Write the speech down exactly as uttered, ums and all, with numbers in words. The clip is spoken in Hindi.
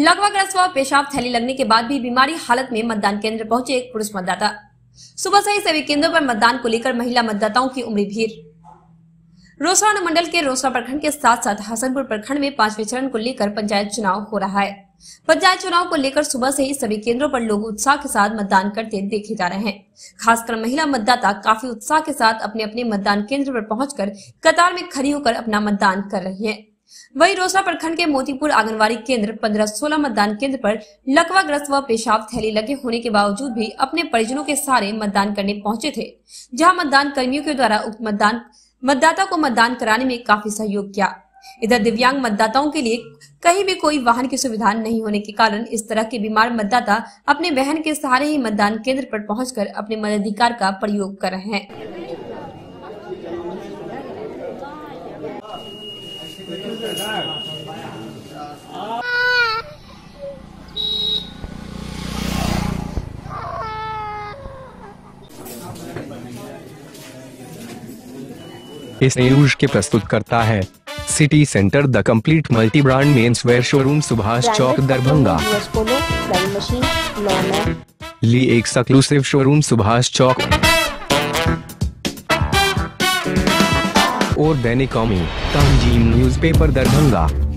लकवाग्रस्त व पेशाब थैली लगने के बाद भी बीमारी हालत में मतदान केंद्र पहुंचे एक पुरुष मतदाता। सुबह से ही सभी केंद्रों पर मतदान को लेकर महिला मतदाताओं की उमड़ी भीड़। रोसड़ा अनुमंडल के रोसड़ा प्रखंड के साथ साथ हसनपुर प्रखंड में पांचवें चरण को लेकर पंचायत चुनाव हो रहा है। पंचायत चुनाव को लेकर सुबह से ही सभी केंद्रों पर लोग उत्साह के साथ मतदान करते देखे जा रहे हैं। खासकर महिला मतदाता काफी उत्साह के साथ अपने अपने मतदान केंद्र पर पहुंचकर कतार में खड़ी होकर अपना मतदान कर रही हैं। वहीं रोसड़ा प्रखंड के मोतीपुर आंगनवाड़ी केंद्र पंद्रह सोलह मतदान केंद्र पर लकवाग्रस्त व पेशाब थैली लगे होने के बावजूद भी अपने परिजनों के सहारे मतदान करने पहुंचे थे, जहां मतदान कर्मियों के द्वारा उक्त मतदान मतदाता को मतदान कराने में काफी सहयोग किया। इधर दिव्यांग मतदाताओं के लिए कहीं भी कोई वाहन की सुविधा नहीं होने के कारण इस तरह के बीमार मतदाता अपने बहन के सहारे ही मतदान केंद्र पर पहुंचकर अपने मताधिकार का प्रयोग कर रहे हैं। इस न्यूज के प्रस्तुत करता है city centre the complete multi brand men's wear showroom Subhash Chowk Darbhanga. Lee exclusive showroom Subhash Chowk और दैनिक कौमी तंजीम न्यूज़पेपर दरभंगा।